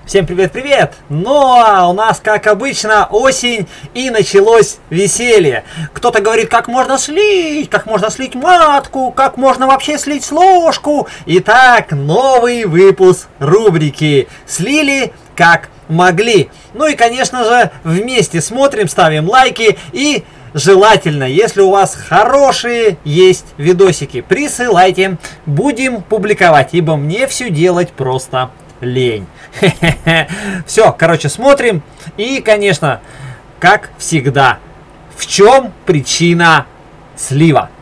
Всем привет-привет! Ну а у нас, как обычно, осень и началось веселье. Кто-то говорит, как можно слить матку, как можно вообще слить ложку. Итак, новый выпуск рубрики «Слили как могли». Ну и, конечно же, вместе смотрим, ставим лайки и... Желательно, если у вас хорошие есть видосики, присылайте, будем публиковать, ибо мне все делать просто лень. Все, короче, смотрим. И, конечно, как всегда, в чем причина слива?